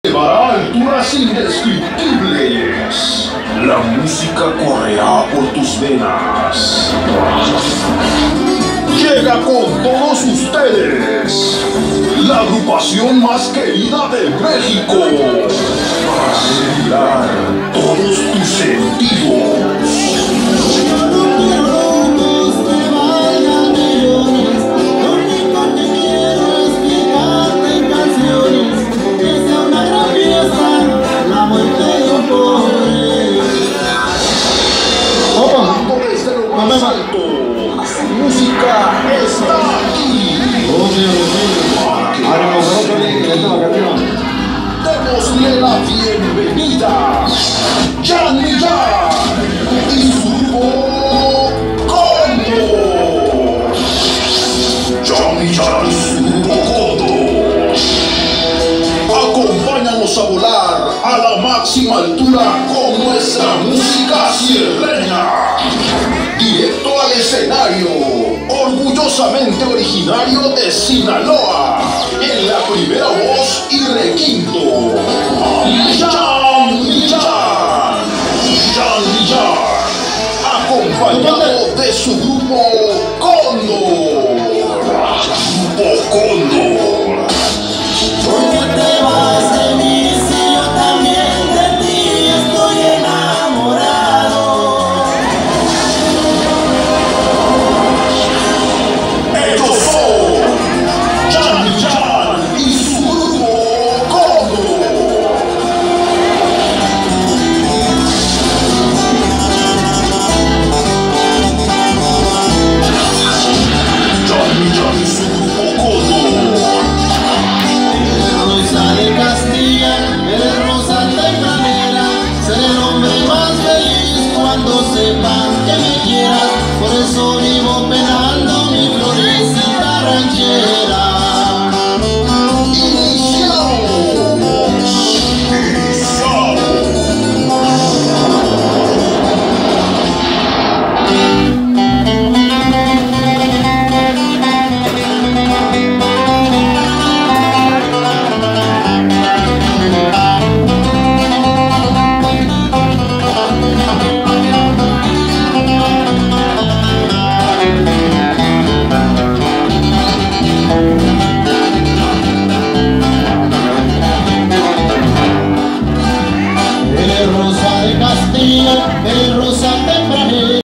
Llevará a alturas indescriptibles. La música correrá por tus venas. Llega con todos ustedes la agrupación más querida de México para celebrar todos tus sentidos. Alto, su música está aquí. Démosle la bienvenida Jan Millán y su grupo Condor. Jan Millán y su grupo Condor. Acompáñanos a volar a la máxima altura con nuestra música sierreña. Directo al escenario, orgullosamente originario de Sinaloa, en la primera voz y requinto, Jan Millán, acompañado de su grupo Condor, Grupo Condor. ¿Por qué te vas de mí si yo también de ti estoy enamorado? Ellos son Jan Millán y su grupo Condor. Jan Millán y su grupo Condor. Rosa de Castilla, eres rosa tempranera, seré el hombre más feliz cuando sepan que me quieras, por eso